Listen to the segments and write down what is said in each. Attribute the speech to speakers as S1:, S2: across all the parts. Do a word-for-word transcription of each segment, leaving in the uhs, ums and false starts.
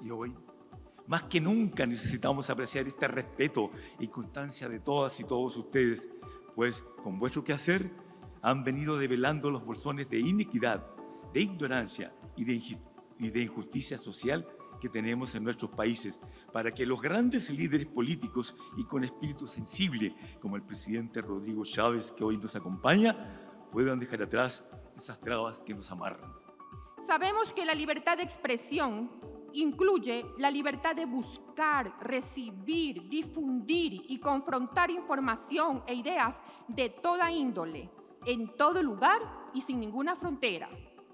S1: de hoy. Más que nunca necesitamos apreciar este respeto y constancia de todas y todos ustedes, pues con vuestro quehacer han venido develando los bolsones de inequidad, de ignorancia y de, y de injusticia social que tenemos en nuestros países, para que los grandes líderes políticos y con espíritu sensible, como el presidente Rodrigo Chávez, que hoy nos acompaña, puedan dejar atrás esas trabas que nos amarran.
S2: Sabemos que la libertad de expresión incluye la libertad de buscar, recibir, difundir y confrontar información e ideas de toda índole, en todo lugar y sin ninguna frontera.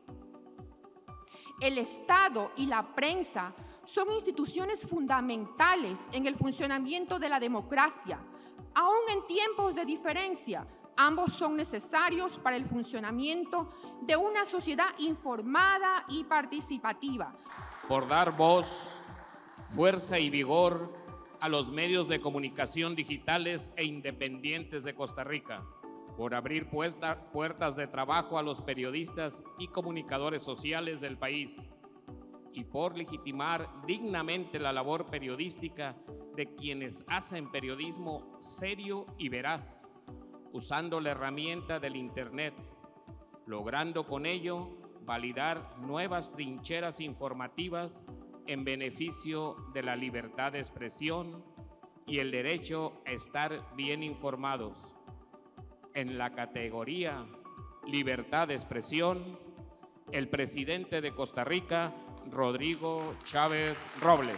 S2: El Estado y la prensa son instituciones fundamentales en el funcionamiento de la democracia. Aún en tiempos de diferencia, ambos son necesarios para el funcionamiento de una sociedad informada y participativa.
S3: Por dar voz, fuerza y vigor a los medios de comunicación digitales e independientes de Costa Rica, por abrir puerta, puertas de trabajo a los periodistas y comunicadores sociales del país y por legitimar dignamente la labor periodística de quienes hacen periodismo serio y veraz, usando la herramienta del Internet, logrando con ello validar nuevas trincheras informativas en beneficio de la libertad de expresión y el derecho a estar bien informados. En la categoría Libertad de Expresión, el presidente de Costa Rica, Rodrigo Chávez Robles.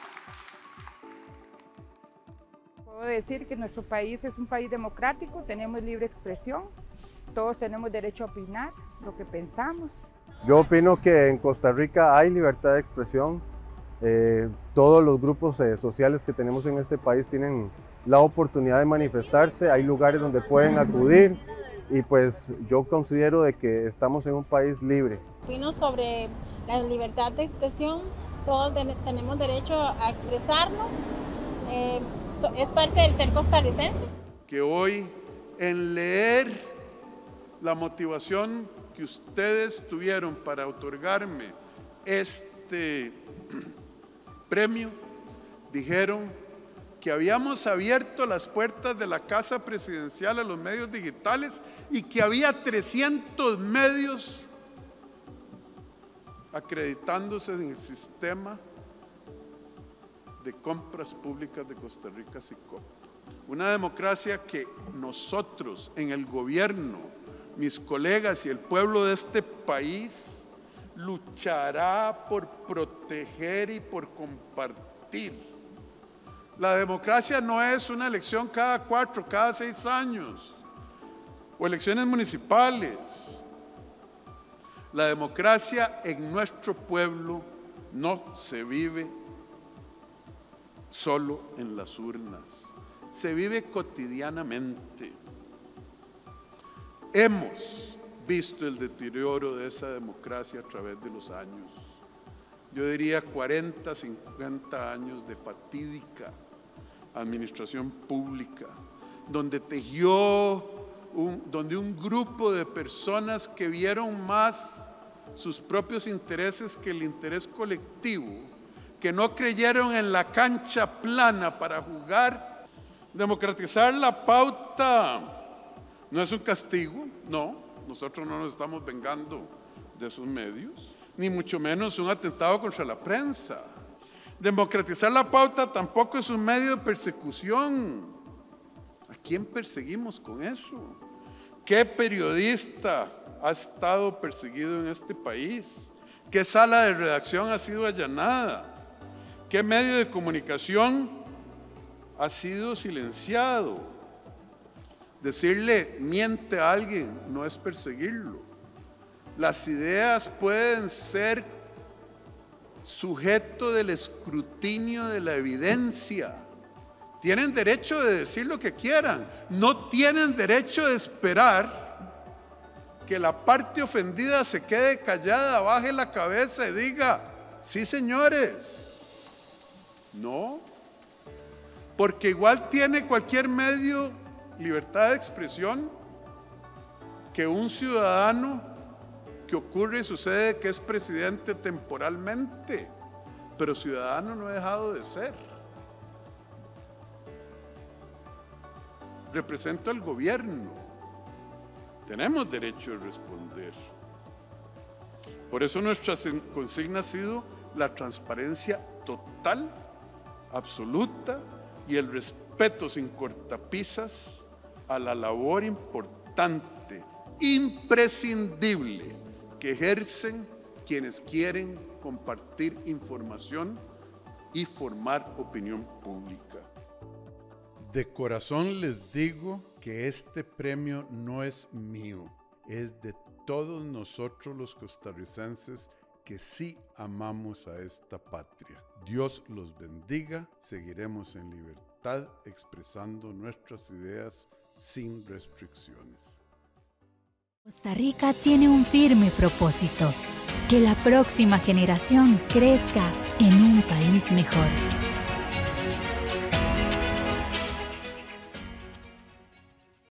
S4: Puedo decir que nuestro país es un país democrático, tenemos libre expresión, todos tenemos derecho a opinar lo que pensamos.
S5: Yo opino que en Costa Rica hay libertad de expresión. Eh, todos los grupos eh, sociales que tenemos en este país tienen la oportunidad de manifestarse, hay lugares donde pueden acudir y pues yo considero de que estamos en un país libre.
S6: Opino sobre la libertad de expresión, todos de, tenemos derecho a expresarnos, eh, es parte del ser costarricense.
S7: Que hoy en leer la motivación que ustedes tuvieron para otorgarme este premio, dijeron que habíamos abierto las puertas de la Casa Presidencial a los medios digitales y que había trescientos medios acreditándose en el sistema de compras públicas de Costa Rica, SICOP. Una democracia que nosotros en el gobierno, mis colegas y el pueblo de este país luchará por proteger y por compartir. La democracia no es una elección cada cuatro, cada seis años, o elecciones municipales. La democracia en nuestro pueblo no se vive solo en las urnas, se vive cotidianamente. Hemos visto el deterioro de esa democracia a través de los años. Yo diría cuarenta, cincuenta años de fatídica administración pública, donde tejió, un, donde un grupo de personas que vieron más sus propios intereses que el interés colectivo, que no creyeron en la cancha plana para jugar. Democratizar la pauta no es un castigo, no, nosotros no nos estamos vengando de esos medios, ni mucho menos un atentado contra la prensa. Democratizar la pauta tampoco es un medio de persecución. ¿A quién perseguimos con eso? ¿Qué periodista ha estado perseguido en este país? ¿Qué sala de redacción ha sido allanada? ¿Qué medio de comunicación ha sido silenciado? Decirle miente a alguien no es perseguirlo. Las ideas pueden ser sujeto del escrutinio de la evidencia. Tienen derecho de decir lo que quieran, no tienen derecho de esperar que la parte ofendida se quede callada, baje la cabeza y diga, sí señores. No, porque igual tiene cualquier medio libertad de expresión que un ciudadano que ocurre y sucede que es presidente temporalmente. pero ciudadano no he dejado de ser. Represento al gobierno. Tenemos derecho de responder. Por eso nuestra consigna ha sido la transparencia total, absoluta y el respeto sin cortapisas a la labor importante, imprescindible que ejercen quienes quieren compartir información y formar opinión pública.
S8: De corazón les digo que este premio no es mío, es de todos nosotros los costarricenses que sí amamos a esta patria. Dios los bendiga, seguiremos en libertad expresando nuestras ideas sin restricciones.
S9: Costa Rica tiene un firme propósito, que la próxima generación crezca en un país mejor.